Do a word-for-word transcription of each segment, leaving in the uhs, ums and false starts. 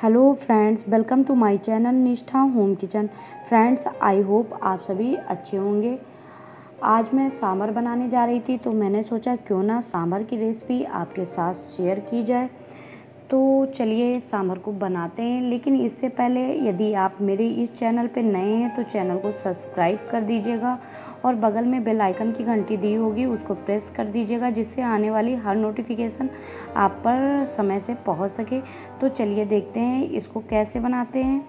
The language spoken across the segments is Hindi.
Hello friends, welcome to my channel Nishtha home kitchen. Friends, I hope आप सभी अच्छे होंगे। आज मैं सांभर बनाने जा रही थी तो मैंने सोचा क्यों ना सांभर की रेसिपी आपके साथ शेयर की जाए। तो चलिए सांभर को बनाते हैं। लेकिन इससे पहले यदि आप मेरे इस चैनल पे नए हैं तो चैनल को सब्सक्राइब कर दीजिएगा और बगल में बेल आइकन की घंटी दी होगी उसको प्रेस कर दीजिएगा, जिससे आने वाली हर नोटिफिकेशन आप पर समय से पहुंच सके। तो चलिए देखते हैं इसको कैसे बनाते हैं।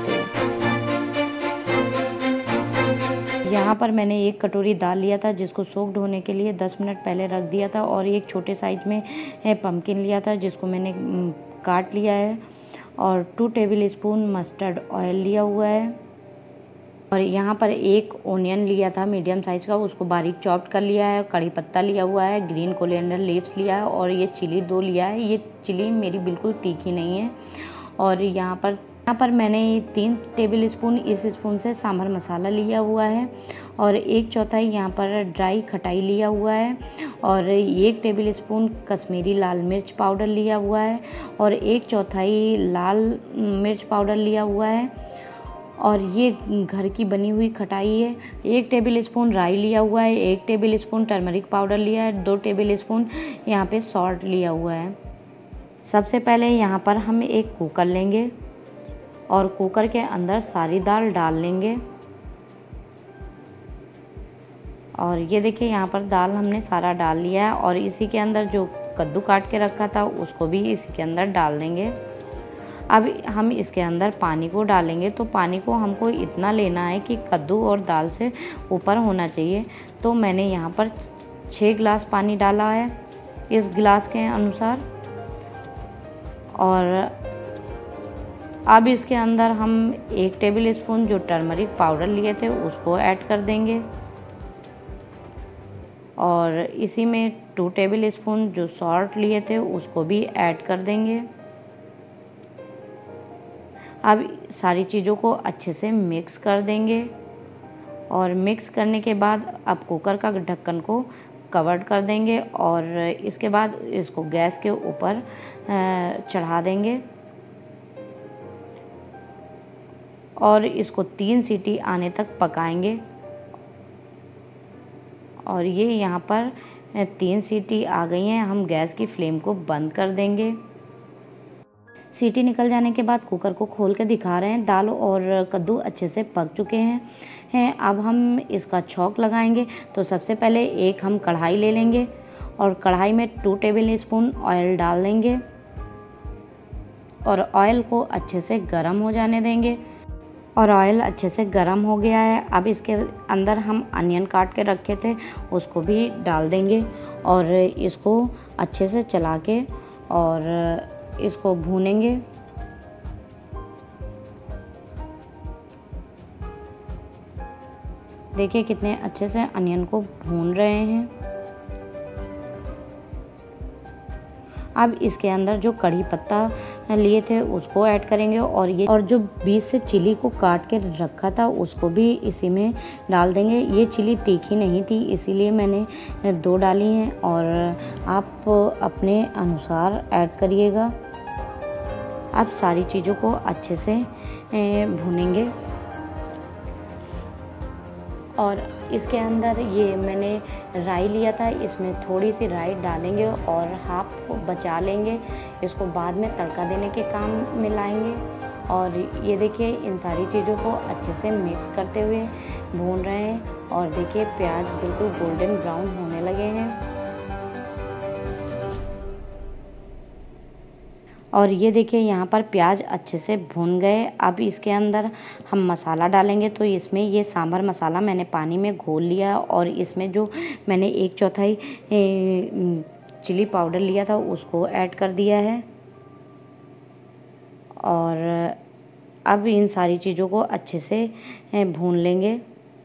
यहाँ पर मैंने एक कटोरी दाल लिया था जिसको सोक्ड होने के लिए दस मिनट पहले रख दिया था, और एक छोटे साइज में पम्पकिन लिया था जिसको मैंने काट लिया है, और two tablespoon mustard oil लिया हुआ है, और यहाँ पर एक ओनियन लिया था मीडियम साइज का, उसको बारीक चॉप्ड कर लिया है। कड़ी पत्ता लिया हुआ है, ग्रीन कोरिएंडर लीव्स लिया है, और ये चिली दो लिया है। ये चिली मेरी बिल्कुल तीखी नहीं है। और यहाँ पर यहाँ पर मैंने तीन टेबल स्पून इस स्पून से सांभर मसाला लिया हुआ है, और एक चौथाई यहाँ पर ड्राई खटाई लिया हुआ है, और एक टेबल स्पून कश्मीरी लाल मिर्च पाउडर लिया हुआ है, और एक चौथाई लाल मिर्च पाउडर लिया हुआ है, और ये घर की बनी हुई खटाई है। एक टेबल स्पून राई लिया हुआ है, एक टेबल स्पून टर्मरिक पाउडर लिया है, दो टेबल स्पून यहाँ पे सॉल्ट लिया हुआ है। सबसे पहले यहाँ पर हम एक कुकर लेंगे और कुकर के अंदर सारी दाल डाल लेंगे। और ये देखिए यहाँ पर दाल हमने सारा डाल लिया है, और इसी के अंदर जो कद्दू काट के रखा था उसको भी इसी के अंदर डाल देंगे। अब हम इसके अंदर पानी को डालेंगे, तो पानी को हमको इतना लेना है कि कद्दू और दाल से ऊपर होना चाहिए। तो मैंने यहाँ पर छः गिलास पानी डाला है इस गिलास के अनुसार। और अब इसके अंदर हम एक टेबल स्पून जो टर्मरिक पाउडर लिए थे उसको ऐड कर देंगे, और इसी में टू टेबल स्पून जो सॉल्ट लिए थे उसको भी ऐड कर देंगे। अब सारी चीज़ों को अच्छे से मिक्स कर देंगे, और मिक्स करने के बाद अब कुकर का ढक्कन को कवर कर देंगे, और इसके बाद इसको गैस के ऊपर चढ़ा देंगे, और इसको तीन सीटी आने तक पकाएंगे। और ये यहाँ पर तीन सीटी आ गई हैं। हम गैस की फ्लेम को बंद कर देंगे। सीटी निकल जाने के बाद कुकर को खोल के दिखा रहे हैं, दाल और कद्दू अच्छे से पक चुके हैं हैं अब हम इसका छौंक लगाएंगे। तो सबसे पहले एक हम कढ़ाई ले लेंगे, और कढ़ाई में टू टेबल स्पून ऑयल डाल देंगे, और ऑयल को अच्छे से गर्म हो जाने देंगे। और ऑयल अच्छे से गर्म हो गया है। अब इसके अंदर हम अनियन काट के रखे थे उसको भी डाल देंगे, और इसको अच्छे से चला के और इसको भूनेंगे। देखिए कितने अच्छे से अनियन को भून रहे हैं। अब इसके अंदर जो कड़ी पत्ता लिए थे उसको ऐड करेंगे, और ये और जो बीच से चिली को काट के रखा था उसको भी इसी में डाल देंगे। ये चिली तीखी नहीं थी इसीलिए मैंने दो डाली हैं, और आप अपने अनुसार ऐड करिएगा। अब सारी चीज़ों को अच्छे से भूनेंगे, और इसके अंदर ये मैंने राई लिया था, इसमें थोड़ी सी राई डालेंगे और हाफ को बचा लेंगे। इसको बाद में तड़का देने के काम में लाएंगे। और ये देखिए इन सारी चीज़ों को अच्छे से मिक्स करते हुए भून रहे हैं, और देखिए प्याज बिल्कुल गोल्डन ब्राउन होने लगे हैं। और ये देखिए यहाँ पर प्याज अच्छे से भून गए। अब इसके अंदर हम मसाला डालेंगे। तो इसमें ये सांभर मसाला मैंने पानी में घोल लिया, और इसमें जो मैंने एक चौथाई चिली पाउडर लिया था उसको ऐड कर दिया है। और अब इन सारी चीज़ों को अच्छे से भून लेंगे।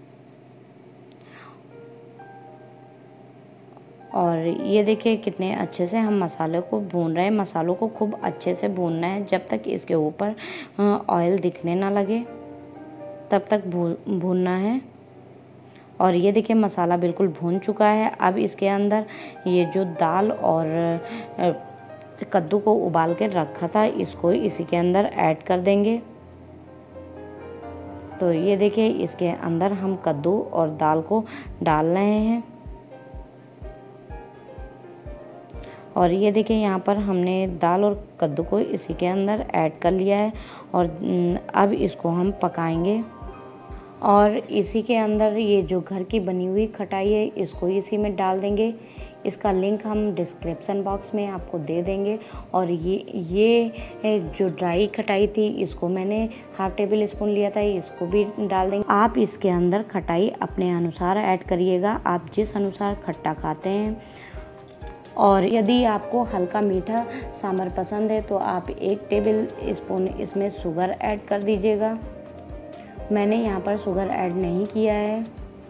और ये देखिए कितने अच्छे से हम मसाले को भून रहे हैं। मसालों को खूब अच्छे से भूनना है जब तक इसके ऊपर ऑयल दिखने ना लगे, तब तक भूनना है। और ये देखिए मसाला बिल्कुल भून चुका है। अब इसके अंदर ये जो दाल और कद्दू को उबाल के रखा था, इसको इसी के अंदर ऐड कर देंगे। तो ये देखिए इसके अंदर हम कद्दू और दाल को डाल रहे हैं। और ये देखिए यहाँ पर हमने दाल और कद्दू को इसी के अंदर ऐड कर लिया है और अब इसको हम पकाएंगे। और इसी के अंदर ये जो घर की बनी हुई खटाई है इसको इसी में डाल देंगे। इसका लिंक हम डिस्क्रिप्शन बॉक्स में आपको दे देंगे। और ये ये जो ड्राई खटाई थी इसको मैंने हाफ टेबल स्पून लिया था, इसको भी डाल देंगे। आप इसके अंदर खटाई अपने अनुसार ऐड करिएगा, आप जिस अनुसार खट्टा खाते हैं। और यदि आपको हल्का मीठा सांभर पसंद है तो आप एक टेबल स्पून इसमें शुगर ऐड कर दीजिएगा। मैंने यहाँ पर शुगर ऐड नहीं किया है।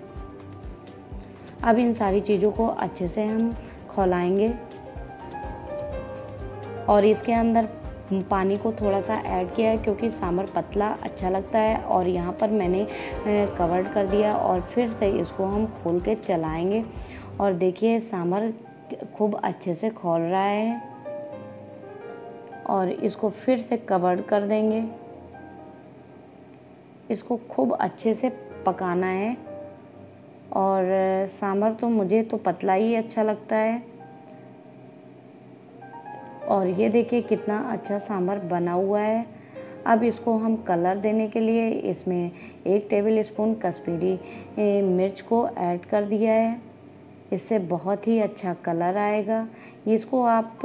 अब इन सारी चीज़ों को अच्छे से हम खौलाएंगे और इसके अंदर पानी को थोड़ा सा ऐड किया है क्योंकि सांभर पतला अच्छा लगता है। और यहाँ पर मैंने कवर्ड कर दिया और फिर से इसको हम खोल के चलाएंगे। और देखिए सांभर खूब अच्छे से खौल रहा है और इसको फिर से कवर्ड कर देंगे। इसको खूब अच्छे से पकाना है। और सांभर तो मुझे तो पतला ही अच्छा लगता है। और ये देखिए कितना अच्छा सांभर बना हुआ है। अब इसको हम कलर देने के लिए इसमें एक टेबल स्पून कश्मीरी मिर्च को ऐड कर दिया है। इससे बहुत ही अच्छा कलर आएगा। इसको आप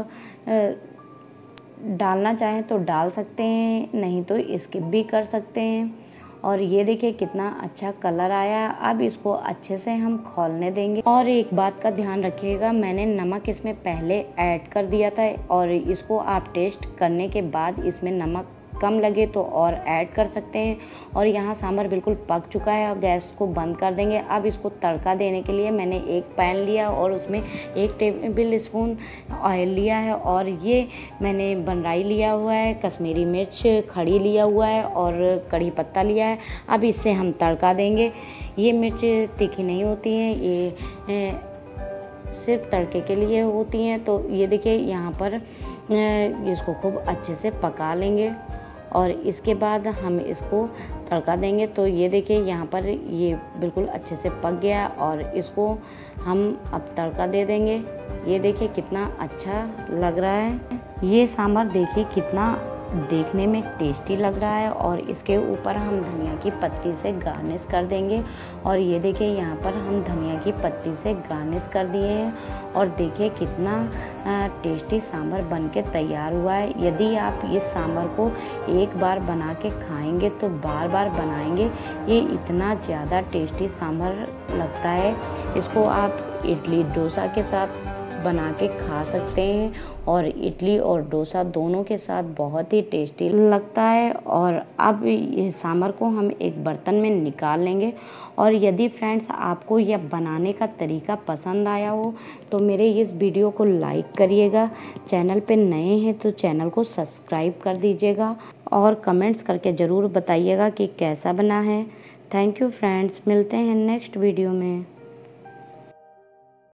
डालना चाहें तो डाल सकते हैं, नहीं तो स्किप भी कर सकते हैं। और ये देखिए कितना अच्छा कलर आया। अब इसको अच्छे से हम खौलने देंगे। और एक बात का ध्यान रखिएगा, मैंने नमक इसमें पहले ऐड कर दिया था और इसको आप टेस्ट करने के बाद इसमें नमक कम लगे तो और ऐड कर सकते हैं। और यहाँ सांभर बिल्कुल पक चुका है और गैस को बंद कर देंगे। अब इसको तड़का देने के लिए मैंने एक पैन लिया और उसमें एक टेबल स्पून ऑयल लिया है और ये मैंने बनराई लिया हुआ है, कश्मीरी मिर्च खड़ी लिया हुआ है और कड़ी पत्ता लिया है। अब इससे हम तड़का देंगे। ये मिर्च तीखी नहीं होती हैं, ये सिर्फ तड़के के लिए होती हैं। तो ये देखिए यहाँ पर इसको खूब अच्छे से पका लेंगे और इसके बाद हम इसको तड़का देंगे। तो ये देखिए यहाँ पर ये बिल्कुल अच्छे से पक गया और इसको हम अब तड़का दे देंगे। ये देखिए कितना अच्छा लग रहा है। ये सांभर देखिए कितना देखने में टेस्टी लग रहा है। और इसके ऊपर हम धनिया की पत्ती से गार्निश कर देंगे। और ये देखिए यहाँ पर हम धनिया की पत्ती से गार्निश कर दिए हैं। और देखिए कितना टेस्टी सांभर बनके तैयार हुआ है। यदि आप इस सांभर को एक बार बना के खाएंगे तो बार बार बनाएंगे। ये इतना ज़्यादा टेस्टी सांभर लगता है। इसको आप इडली डोसा के साथ बना के खा सकते हैं और इडली और डोसा दोनों के साथ बहुत ही टेस्टी लगता है। और अब ये सांभर को हम एक बर्तन में निकाल लेंगे। और यदि फ्रेंड्स आपको यह बनाने का तरीका पसंद आया हो तो मेरे इस वीडियो को लाइक करिएगा। चैनल पे नए हैं तो चैनल को सब्सक्राइब कर दीजिएगा और कमेंट्स करके ज़रूर बताइएगा कि कैसा बना है। थैंक यू फ्रेंड्स, मिलते हैं नेक्स्ट वीडियो में।